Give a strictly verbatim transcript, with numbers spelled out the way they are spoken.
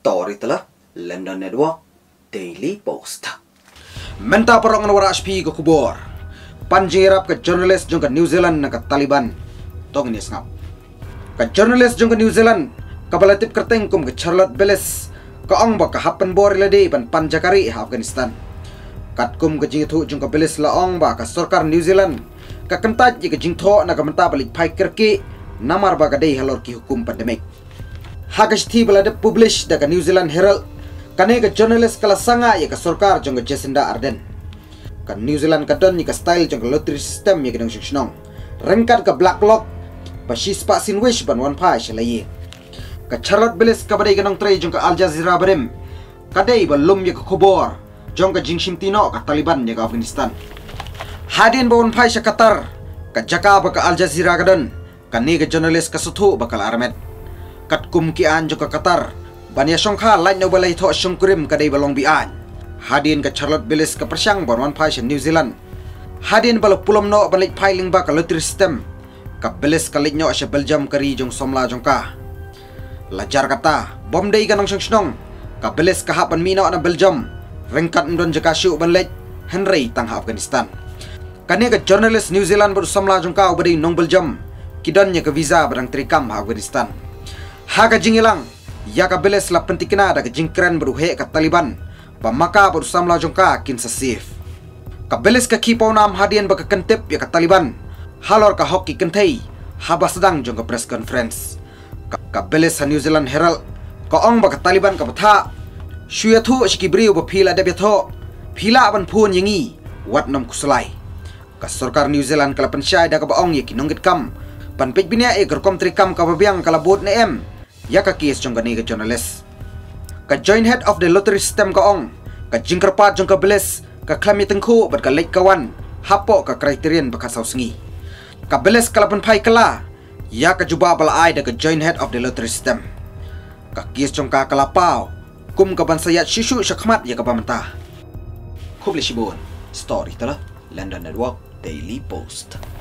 Story telah London Network Daily Post. Menta perang wara H P ke kubur. Panjirap ke jurnalis jong ke New Zealand na ke Taliban. Tong ini sengap. Ke jurnalis jong ke New Zealand kabalatip kerteng kum ke Charlotte Bellis ke ong ba ke happen bor lade pan panjakari Afghanistan. Kat kum ke jingithu jong ke Bellis la ong ba ke sarkar New Zealand ka kentat ji ke jingtho na ke menta balik pai kerki namar ba ka dei halor ki hukum pandemik. Hakashti balade publish da ke New Zealand Herald kane ke jurnalis kala sanga ya ke sarkar jong ke Jacinda Ardern. Ka New Zealand kadon ni ke style jong ke lottery system ya ke dong shishnong. Rengkat ke black lock ba shispa sin wish ban wan pai shalai. Ka Charlotte Bellis ka badai ke dong tray jong ke Al Jazeera barem. Kadai ba lum ya ke khobor jong ke jingshim tino ka Taliban ya ke Afghanistan. Hadin ba wan pai sha Qatar ka jaka ba ke Al Jazeera kadon kane ke jurnalis ka suthu bakal armet. Kat kum ki an jong ke Qatar bania songkha lain no balai tho songkurim kadai balong bi an. Hadin ke Charlotte Bellis ke persyang bon wan pai sha New Zealand. Hadin balo pulom no balik pai ling ba ka lottery system. Ka Bellis ka litnyo sha Belgium kari jong somla jong ka. Lajar kata bom dei ganong song ka Bellis ka hapan mino na Belgium. Rengkat ndon jaka syu ban lek Henry tang Afghanistan. Kane ka journalist New Zealand ber somla jong ka ubadi nong Belgium. Kidon nya ke visa barang trikam Afghanistan. Haga jingilang ya ka Bellis la pentikna da ke jingkren beruhe ka Taliban pamaka baru samla jongka kin sasif ka Bellis ka kipo nam hadian baka kentip ya ka Taliban halor ka hoki kentai haba sedang jongka press conference ka, ka Bellis ha New Zealand Herald ka ong baka Taliban ka batha shuya thu shiki briu ba phila de betho phila ban phun yingi wat nom kuslai ka sarkar New Zealand kala pensyai da ka baong ya kinonggit kam pan pej binia e gerkom trikam ka babiang kala bot ne em ya ka kes jong ka ni ka journalist ka joint head of the lottery system ka ong ka jingkerpat jong ka Bellis ka klami tengku bat ka lek kawan hapo ka kriterian baka sausngi ka Bellis kala pen pai kala ya ka juba bala ai da ka joint head of the lottery system ka kes jong ka kala pau kum ka ban sayat shishu shakmat ya ka pamenta khub le shibon story tala London Network Daily Post.